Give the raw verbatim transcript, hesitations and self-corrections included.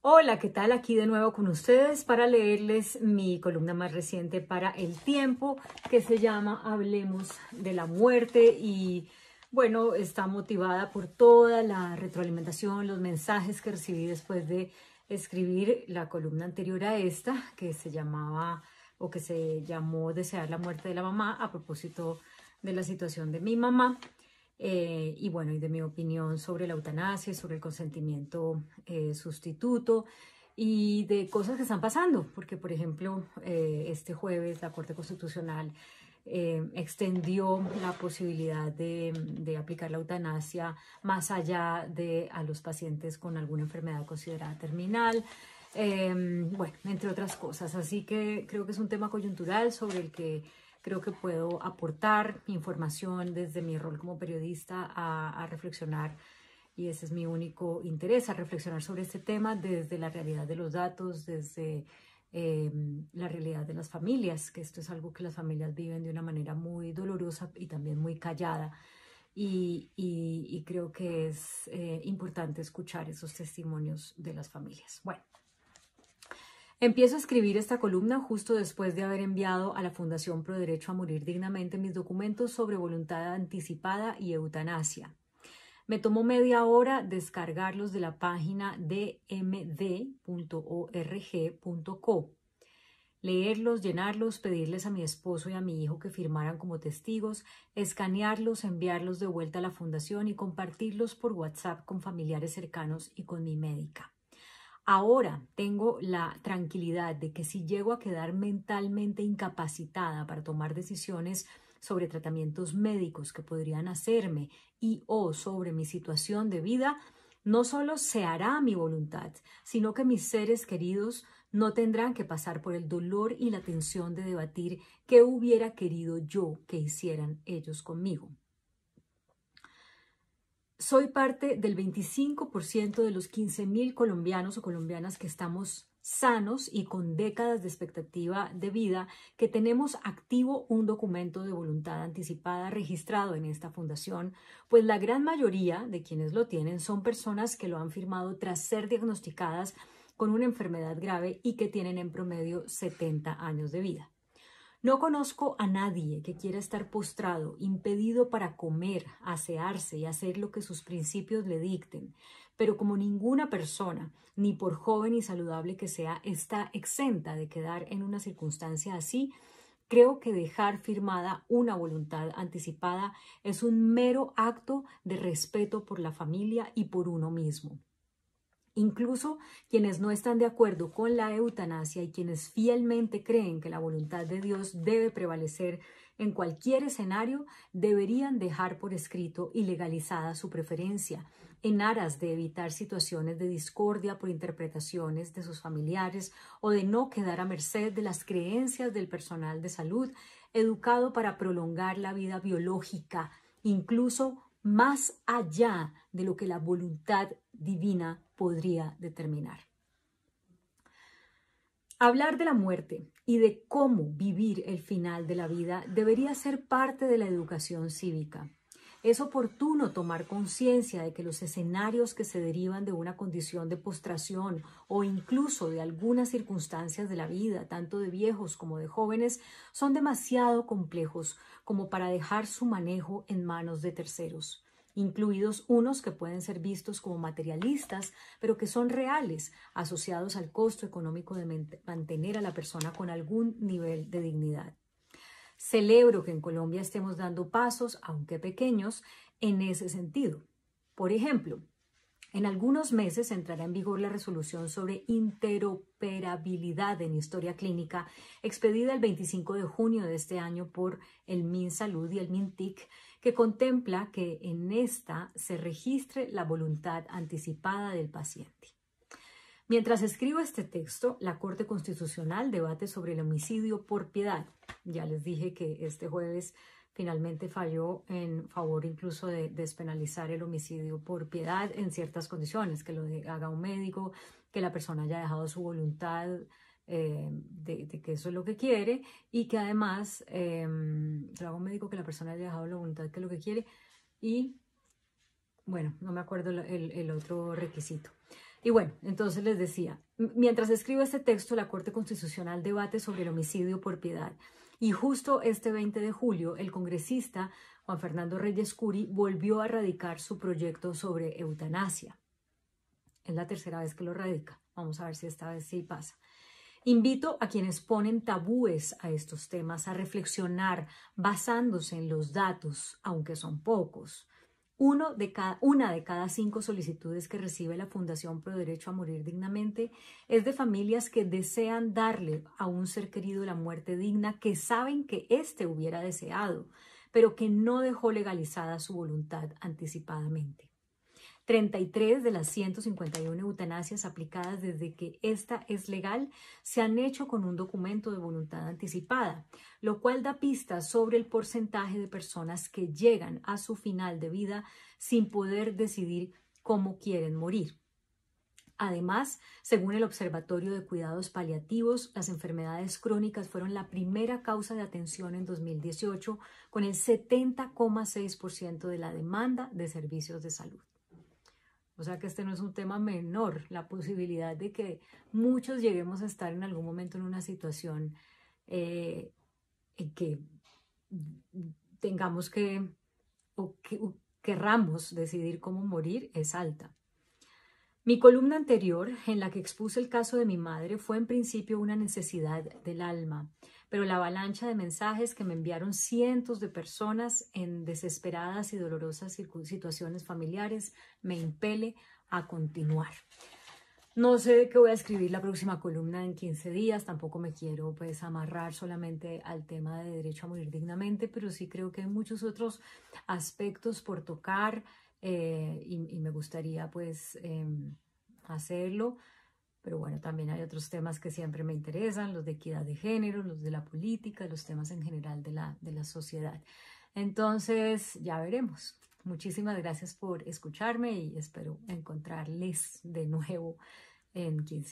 Hola, ¿qué tal? Aquí de nuevo con ustedes para leerles mi columna más reciente para El Tiempo, que se llama Hablemos de la muerte y bueno, está motivada por toda la retroalimentación, los mensajes que recibí después de escribir la columna anterior a esta, que se llamaba o que se llamó Desear la muerte de la mamá, a propósito de la situación de mi mamá. Eh, y bueno, y de mi opinión sobre la eutanasia, sobre el consentimiento eh, sustituto y de cosas que están pasando, porque por ejemplo, eh, este jueves la Corte Constitucional eh, extendió la posibilidad de, de aplicar la eutanasia más allá de a los pacientes con alguna enfermedad considerada terminal. Eh, bueno, entre otras cosas. Así que creo que es un tema coyuntural sobre el que creo que puedo aportar información desde mi rol como periodista a, a reflexionar, y ese es mi único interés, a reflexionar sobre este tema desde la realidad de los datos, desde eh, la realidad de las familias, que esto es algo que las familias viven de una manera muy dolorosa y también muy callada. Y, y, y creo que es eh, importante escuchar esos testimonios de las familias. Bueno. Empiezo a escribir esta columna justo después de haber enviado a la Fundación Pro Derecho a Morir Dignamente mis documentos sobre voluntad anticipada y eutanasia. Me tomó media hora descargarlos de la página d m d punto org punto co. Leerlos, llenarlos, pedirles a mi esposo y a mi hijo que firmaran como testigos, escanearlos, enviarlos de vuelta a la fundación y compartirlos por WhatsApp con familiares cercanos y con mi médica. Ahora tengo la tranquilidad de que si llego a quedar mentalmente incapacitada para tomar decisiones sobre tratamientos médicos que podrían hacerme y o sobre mi situación de vida, no solo se hará mi voluntad, sino que mis seres queridos no tendrán que pasar por el dolor y la tensión de debatir qué hubiera querido yo que hicieran ellos conmigo. Soy parte del veinticinco por ciento de los quince mil colombianos o colombianas que estamos sanos y con décadas de expectativa de vida, que tenemos activo un documento de voluntad anticipada registrado en esta fundación, pues la gran mayoría de quienes lo tienen son personas que lo han firmado tras ser diagnosticadas con una enfermedad grave y que tienen en promedio setenta años de vida. No conozco a nadie que quiera estar postrado, impedido para comer, asearse y hacer lo que sus principios le dicten, pero como ninguna persona, ni por joven y saludable que sea, está exenta de quedar en una circunstancia así, creo que dejar firmada una voluntad anticipada es un mero acto de respeto por la familia y por uno mismo. Incluso quienes no están de acuerdo con la eutanasia y quienes fielmente creen que la voluntad de Dios debe prevalecer en cualquier escenario, deberían dejar por escrito y legalizada su preferencia, en aras de evitar situaciones de discordia por interpretaciones de sus familiares o de no quedar a merced de las creencias del personal de salud educado para prolongar la vida biológica, incluso más allá de lo que la voluntad divina podría determinar. Hablar de la muerte y de cómo vivir el final de la vida debería ser parte de la educación cívica. Es oportuno tomar conciencia de que los escenarios que se derivan de una condición de postración o incluso de algunas circunstancias de la vida, tanto de viejos como de jóvenes, son demasiado complejos como para dejar su manejo en manos de terceros, incluidos unos que pueden ser vistos como materialistas, pero que son reales, asociados al costo económico de mantener a la persona con algún nivel de dignidad. Celebro que en Colombia estemos dando pasos, aunque pequeños, en ese sentido. Por ejemplo, en algunos meses entrará en vigor la resolución sobre interoperabilidad en historia clínica, expedida el veinticinco de junio de este año por el MinSalud y el MinTIC, que contempla que en esta se registre la voluntad anticipada del paciente. Mientras escribo este texto, la Corte Constitucional debate sobre el homicidio por piedad. Ya les dije que este jueves finalmente falló en favor incluso de despenalizar el homicidio por piedad en ciertas condiciones, que lo haga un médico, que la persona haya dejado su voluntad eh, de, de que eso es lo que quiere y que además eh, que lo haga un médico, que la persona haya dejado la voluntad que es lo que quiere y, bueno, no me acuerdo el, el otro requisito. Y bueno, entonces les decía, mientras escribo este texto, la Corte Constitucional debate sobre el homicidio por piedad. Y justo este veinte de julio, el congresista Juan Fernando Reyes Curi volvió a radicar su proyecto sobre eutanasia. Es la tercera vez que lo radica. Vamos a ver si esta vez sí pasa. Invito a quienes ponen tabúes a estos temas a reflexionar basándose en los datos, aunque son pocos. Uno de cada, una de cada cinco solicitudes que recibe la Fundación Pro Derecho a Morir Dignamente es de familias que desean darle a un ser querido la muerte digna que saben que éste hubiera deseado, pero que no dejó legalizada su voluntad anticipadamente. treinta y tres de las ciento cincuenta y una eutanasias aplicadas desde que esta es legal se han hecho con un documento de voluntad anticipada, lo cual da pistas sobre el porcentaje de personas que llegan a su final de vida sin poder decidir cómo quieren morir. Además, según el Observatorio de Cuidados Paliativos, las enfermedades crónicas fueron la primera causa de atención en dos mil dieciocho, con el setenta coma seis por ciento de la demanda de servicios de salud. O sea que este no es un tema menor, la posibilidad de que muchos lleguemos a estar en algún momento en una situación eh, en que tengamos que o, que o querramos decidir cómo morir es alta. Mi columna anterior, en la que expuse el caso de mi madre, fue en principio una necesidad del alma, pero la avalancha de mensajes que me enviaron cientos de personas en desesperadas y dolorosas situaciones familiares me impele a continuar. No sé de qué voy a escribir la próxima columna en quince días, tampoco me quiero pues amarrar solamente al tema de derecho a morir dignamente, pero sí creo que hay muchos otros aspectos por tocar eh, y, y me gustaría pues eh, hacerlo. Pero bueno, también hay otros temas que siempre me interesan, los de equidad de género, los de la política, los temas en general de la, de la sociedad. Entonces, ya veremos. Muchísimas gracias por escucharme y espero encontrarles de nuevo en quince